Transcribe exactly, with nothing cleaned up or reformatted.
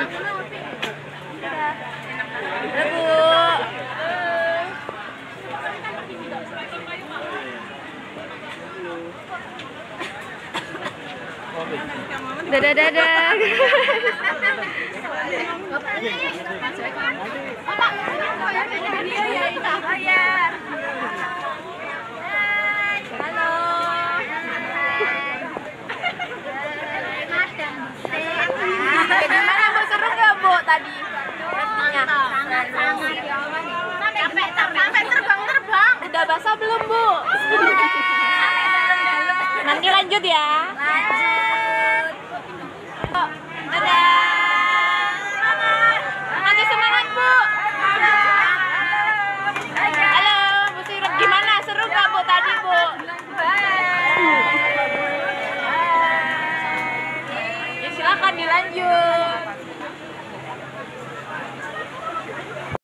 Dadah dadah. Halo. Gimana Bu, seru nggak Bu tadi? Sampai sampai terbang-terbang. Udah basah belum Bu? Nanti lanjut ya.